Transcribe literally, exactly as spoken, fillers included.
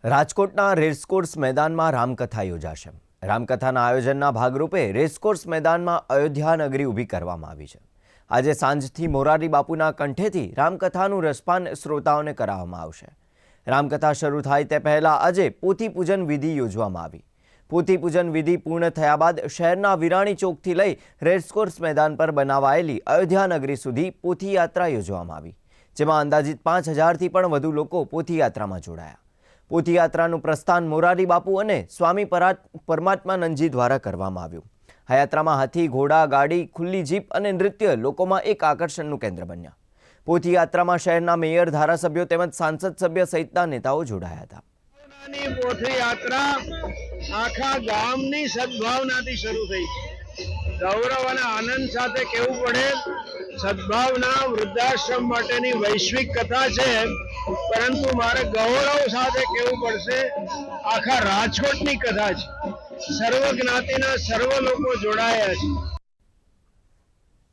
રાજકોટના રેસકોર્સ મેદાનમાં રામકથા યોજાશે। રામકથાના આયોજનના ભાગરૂપે રેસકોર્સ મેદાનમાં અયોધ્યા નગરી ઊભી કરવામાં આવી છે। આજે સાંજથી મોરારી બાપુના કંઠેથી રામકથાનું રસપાન શ્રોતાઓને કરાવવામાં આવશે। રામકથા શરૂ થાય તે પહેલા આજે પોથી પૂજન વિધિ યોજવામાં આવી। પોથી પૂજન વિધિ પૂર્ણ થયા બાદ શહેરના વિરાણી ચોકથી લઈ રેસકોર્સ મેદાન પર બનાવાયેલી અયોધ્યા નગરી સુધી પોથી યાત્રા યોજવામાં આવી, જેમાં અંદાજિત પાંચ હજારથી પણ વધુ લોકો પોથી યાત્રામાં જોડાયા। પોથી યાત્રાનું પ્રસ્થાન મોરારી બાપુ અને સ્વામી પરમાત્માનંદજી દ્વારા કરવામાં આવ્યું। આ યાત્રામાં હાથી, ઘોડા, ગાડી, ખુલ્લી જીપ અને નૃત્ય લોકોમાં એક આકર્ષણનું કેન્દ્ર બન્યા। પોથી યાત્રામાં શહેરના મેયર, ધારાસભ્યો તેમજ સાંસદ સભ્ય સહિતના નેતાઓ જોડાયા હતા। પોથી યાત્રા આખા ગામની સદભાવનાથી શરૂ થઈ। ગૌરવ અને આનંદ સાથે કહેવું પડે, સદભાવના વૃદ્ધાશ્રમ માટેની વૈશ્વિક કથા છે, પરંતુ મારે ગૌરવ સાથે કહેવું પડશે, આખા રાજકોટની કથા છે। સર્વ જ્ઞાતિના સર્વ લોકો જોડાયા છે।